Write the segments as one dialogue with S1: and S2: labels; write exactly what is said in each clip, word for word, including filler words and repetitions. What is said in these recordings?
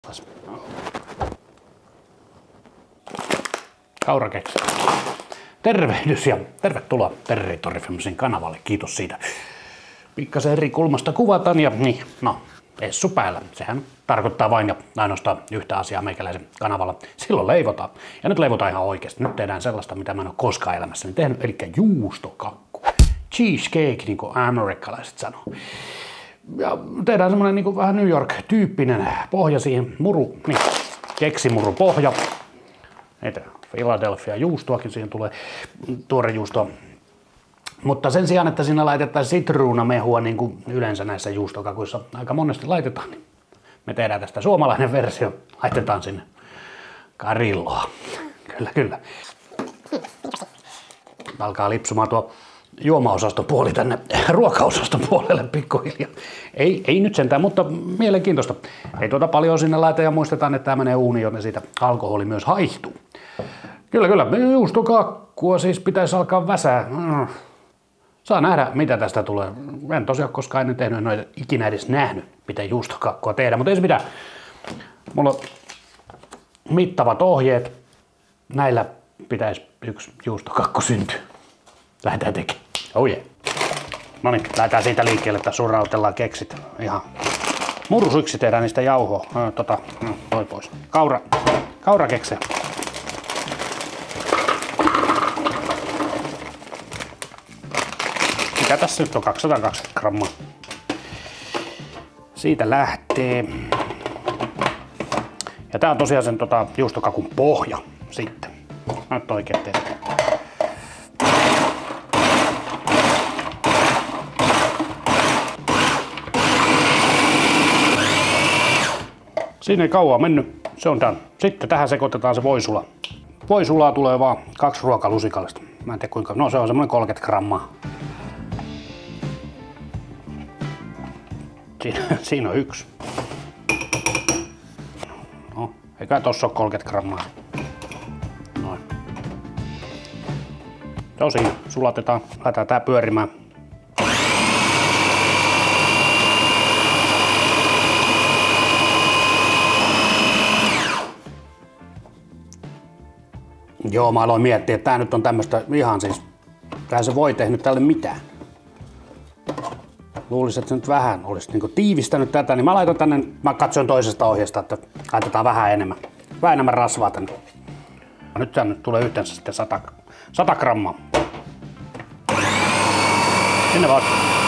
S1: Kaurakeksi. Tervehdys ja tervetuloa Territoriifimsin kanavalle. Kiitos siitä. Pikkasen eri kulmasta kuvataan ja niin, no, essu päällä. Sehän tarkoittaa vain ja ainoastaan yhtä asiaa meikäläisen kanavalla. Silloin leivotaan. Ja nyt leivotaan ihan oikeasti. Nyt tehdään sellaista, mitä mä en ole koskaan elämässäni tehnyt, eli juustokakku. Cheesecake, niin kuin amerikkalaiset sanoo. Ja tehdään semmonen niin kuin vähän New York-tyyppinen pohja siihen, muru, niin, keksimuru pohja. Niitä Philadelphia juustoakin siihen tulee, tuorejuustoa. Mutta sen sijaan, että siinä laitetaan sitruunamehua, niin kuin yleensä näissä juustokakuissa aika monesti laitetaan, niin me tehdään tästä suomalainen versio. Laitetaan sinne karilloa. Kyllä, kyllä. Alkaa lipsumaan tuo juomaosaston puoli tänne ruokaosaston puolelle pikkuhiljaa. Ei, ei nyt sentään, mutta mielenkiintoista. Ei tuota paljon sinne laita ja muistetaan, että tämä menee uuniin, joten siitä alkoholi myös haihtuu. Kyllä, kyllä. Juustokakkua siis pitäisi alkaa väsää. Saa nähdä, mitä tästä tulee. En tosiaan koskaan ennen tehnyt, en ole ikinä edes nähnyt, miten juustokakkua tehdään, mutta ei se mitään. Mulla on mittavat ohjeet. Näillä pitäisi yksi juustokakku syntyä. Lähdetään tekemään. Oh yeah. No niin, lähdetään siitä liikkeelle, että surautellaan keksit. Ihan murusyksi tehdään niistä jauhoa. No, tota, no, toi pois. Kaura, kaurakeksejä. Mikä tässä nyt on? kaksisataakaksikymmentä grammaa. Siitä lähtee. Ja tää on tosiaan sen tota, juustokakun pohja sitten. Nyt oikein tehdään. Siinä ei kauan mennyt, se on done. Sitten tähän sekoitetaan se voisula. Voisulaa tulee vaan kaksi ruokalusikallista. Mä en tiedä kuinka, no se on semmonen kolmekymmentä grammaa. Siinä, siinä on yksi. No, eikä tossa ole kolmekymmentä grammaa. Noin. Se on siinä, sulatetaan, laitetaan tää pyörimään. Joo, mä aloin miettiä, että tää nyt on tämmöstä ihan siis, tähän se voi tehnyt tälle mitään. Luulisin, että se nyt vähän olisi niinku tiivistänyt tätä, niin mä laitan tänne, mä katson toisesta ohjeesta, että laitetaan vähän enemmän, vähän enemmän rasvaa tänne. Nyt tänne tulee yhteensä sitten sata grammaa. Sinne vaan.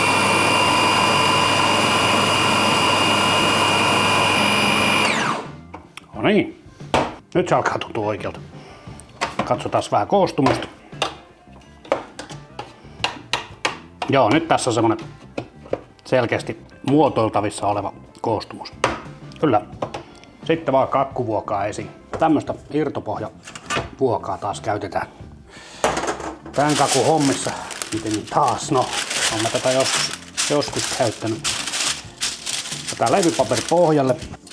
S1: No niin, nyt se alkaa tuntua oikealta. Katsotaan vähän koostumusta. Joo, nyt tässä on semmonen selkeästi muotoiltavissa oleva koostumus. Kyllä. Sitten vaan kakkuvuokaa esiin. Tämmöstä irtopohjavuokaa taas käytetään. Tän kakun hommissa. Miten niin taas? No, on mä tätä joskus, joskus käyttänyt. Tää levypaperi pohjalle.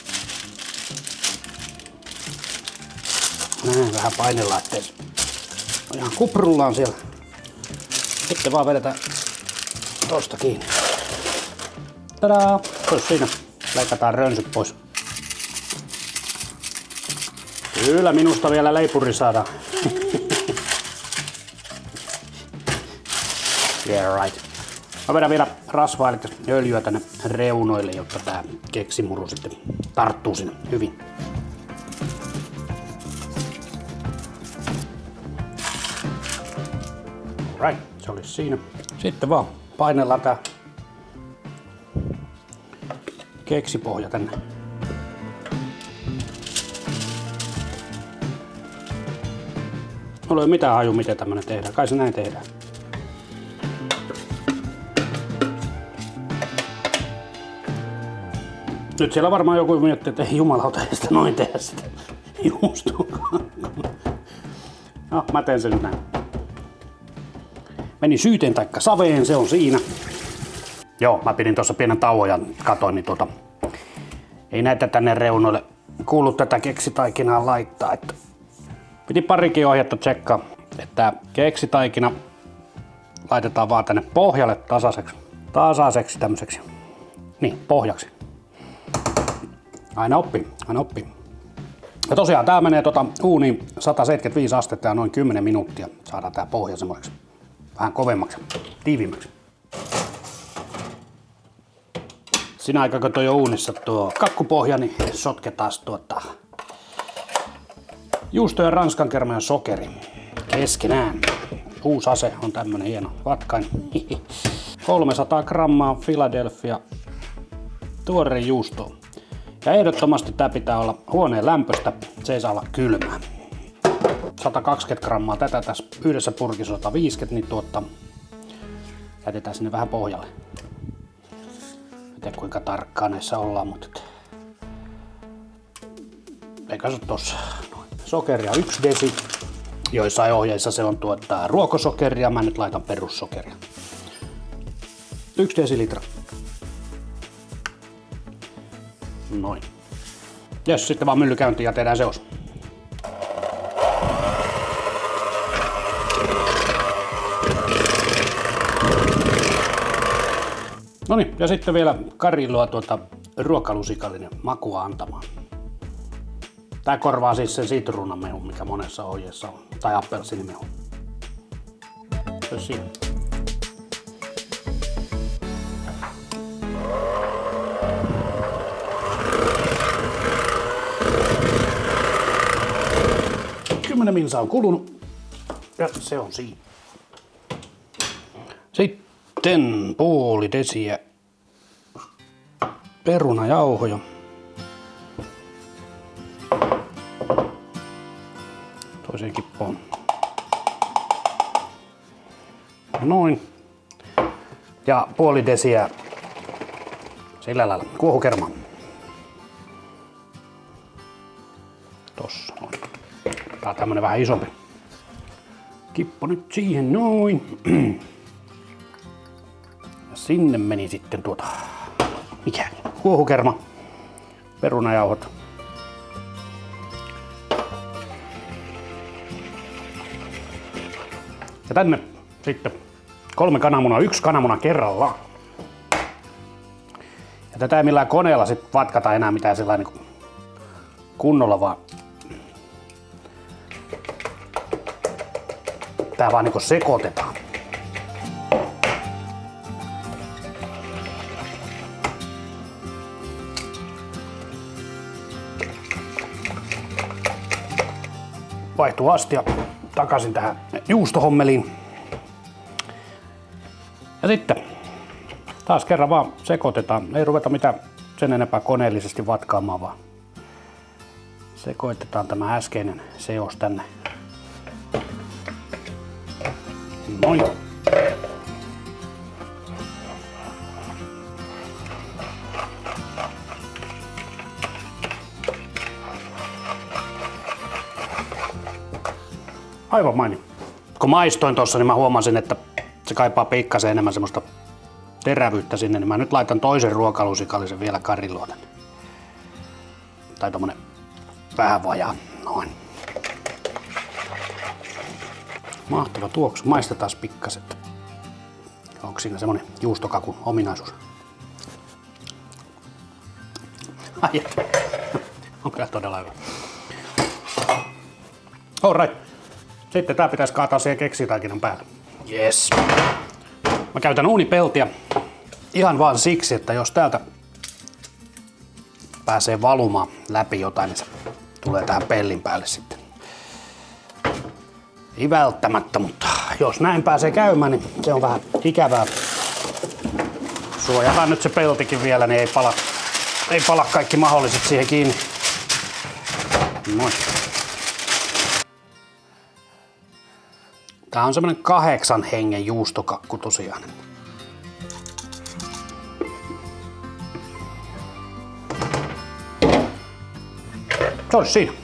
S1: Näin vähän painellaan, ettei ihan kuprullaan siellä. Sitten vaan vedetään tosta kiinni. Tadaa! Pois siinä. Leikataan rönsyt pois. Kyllä minusta vielä leipuri saadaan. Yeah right. Mä vedän vielä rasvaa eli öljyä tänne reunoille, jotta tää keksimuru sitten tarttuu sinne hyvin. Right, se olisi siinä. Sitten vaan painellaan tää keksipohja tänne. Mulla ei ole mitään haju, miten tämmönen tehdään. Kai se näin tehdään. Nyt siellä varmaan joku miettii, että ei jumalauta, ei sitä noin tehdä sitä juustokakkua. No, mä teen sen näin. Meni syyteen taikka saveen, se on siinä. Joo, mä pidin tuossa pienen tauon ja katoin, niin tuota, ei näitä tänne reunoille kuulu tätä keksitaikinaa laittaa. Että piti parikin ohjetta tsekkaa, että keksitaikina laitetaan vaan tänne pohjalle tasaiseksi, tasaiseksi tämmöiseksi, niin pohjaksi. Aina oppi, aina oppi. Ja tosiaan tää menee tota uuniin sata seitsemänkymmentäviisi astetta ja noin kymmenen minuuttia. Saadaan tää pohja semmoiseksi vähän kovemmaksi, tiiviimmäksi. Siinä aikaa kun toi on uunissa tuo kakkupohja, niin sotketaan tuota juusto ja ranskankerman sokeri keskenään. Uusi ase on tämmönen hieno vatkain. kolmesataa grammaa Philadelphia tuore juustoa. Ja ehdottomasti tää pitää olla huoneen lämpöstä, se ei saa olla kylmää. sata kaksikymmentä grammaa tätä tässä yhdessä purkissa sata viisikymmentä, niin tuotta jätetään sinne vähän pohjalle. En tiedä kuinka tarkkaan näissä ollaan, mutta eikä se tossa. Sokeria yksi desi. Joissain ohjeissa se on tuota ruokosokeria, mä nyt laitan perussokeria. Yksi desilitra. Noin. Jes, sitten vaan mylly käyntiin ja tehdään seos. Noniin, ja sitten vielä karilloa tuota ruokalusikallinen makua antamaan. Tää korvaa siis sen sitruunamehun, mikä monessa ohjeessa on. Tai appelsiinimehu. Se siinä. Kymmenen minsaa on kulunut. Ja se on siinä. Sitten puoli desiä perunajauhoja. Toiseen kippoon. Noin. Ja puoli desiä sillä lailla kuohukermaa. Tossa noin. Tää on tämmönen vähän isompi. Kippo nyt siihen noin. Ja sinne meni sitten tuota, mikä? Kuohukerma, perunajauhot. Ja tänne sitten kolme kananmunaa, yksi kananmuna kerrallaan. Ja tätä ei millään koneella sit vatkata enää mitään sellainen niin kunnolla, vaan tää vaan niinku sekoitetaan. Vaihtuu astia takaisin tähän juustohommeliin. Ja sitten taas kerran vaan sekoitetaan. Ei ruveta mitään sen enempää koneellisesti vatkaamaan, vaan sekoitetaan tämä äskeinen seos tänne. Noin. Aivan mainio. Kun maistoin tossa, niin mä huomasin, että se kaipaa pikkasen enemmän semmoista terävyyttä sinne, niin mä nyt laitan toisen ruokalusikallisen vielä karilloa tänne. Tai tommonen vähän vajaa. Noin. Mahtava tuoksu. Maistetaan pikkasen. Onko siinä semmonen juustokakun ominaisuus? Ai, on kyllä todella hyvä. Alright. Sitten tää pitäisi kaataa siihen keksitaikinan päälle. Yes. Mä käytän uunipeltiä ihan vaan siksi, että jos täältä pääsee valumaan läpi jotain, niin se tulee tähän pellin päälle sitten. Ei välttämättä, mutta jos näin pääsee käymään, niin se on vähän ikävää. Suojataan nyt se peltikin vielä, niin ei pala, ei pala kaikki mahdolliset siihen kiinni. Noin. Tää on semmonen kahdeksan hengen juustokakku tosiaan. Se olisi siinä.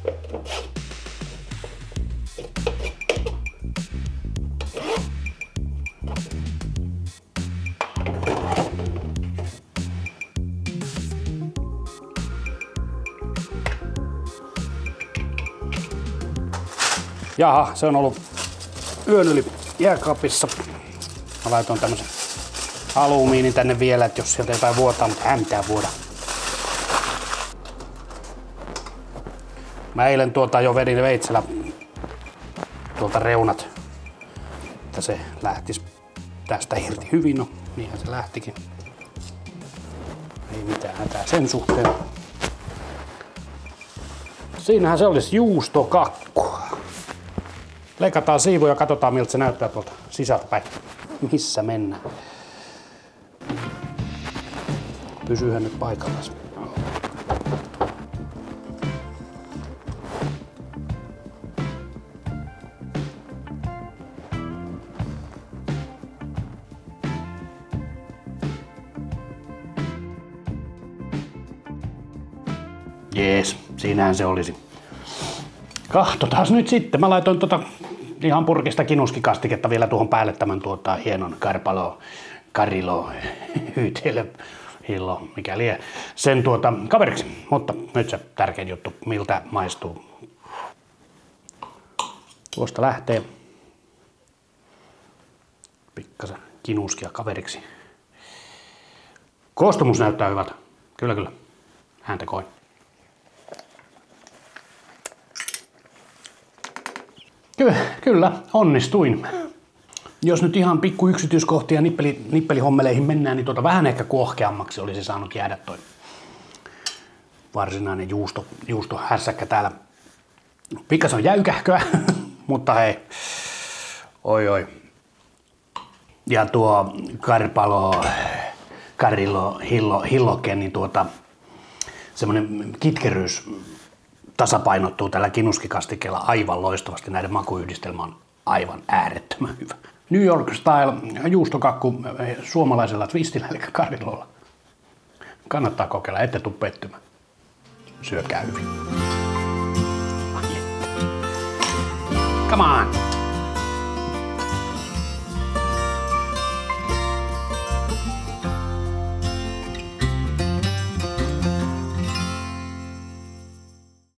S1: Jaha, se on ollut yön yli jääkaapissa. Mä laitoin tämmösen alumiinin tänne vielä, että jos sieltä jotain vuotaa, mutta eihän mitään vuoda. Mä eilen tuota jo vedin veitsellä tuolta reunat, että se lähtisi tästä irti hyvin. No, niinhän se lähtikin. Ei mitään hätää sen suhteen. Siinähän se olisi juustokakku. Leikataan siivu ja katsotaan miltä se näyttää tuolta sisältä päin. Missä mennään? Pysyyhän nyt paikallaan. Jees, siinähän se olisi. Kahtotaas nyt sitten. Mä laitoin tota ihan purkista kinuskikastiketta vielä tuohon päälle tämän tuota hienon Karpalo, Karilo, Hyytelö, Hillo, mikä lie, sen tuota kaveriksi. Mutta nyt se tärkein juttu, miltä maistuu. Tuosta lähtee pikkasen kinuskia kaveriksi. Koostumus näyttää hyvältä. Kyllä, kyllä. Häntä koin. Kyllä, kyllä, onnistuin. Jos nyt ihan pikku yksityiskohtia nippeli, nippelihommeleihin mennään, niin tuota vähän ehkä kuohkeammaksi olisi saanut jäädä toi varsinainen juusto, juustohässäkkä täällä. Pikkasen on jäykähköä, mutta hei, oi oi. Ja tuo Karpalo, Karilo, Hillo, Hilloke, niin tuota semmonen kitkeryys tasapainottuu tällä kinuskikastikkeella aivan loistavasti. Näiden makuyhdistelmä on aivan äärettömän hyvä. New York Style juustokakku suomalaisella twistillä eli Karilolla. Kannattaa kokeilla, ette tuu pettymään. Syökää hyvin. Come on!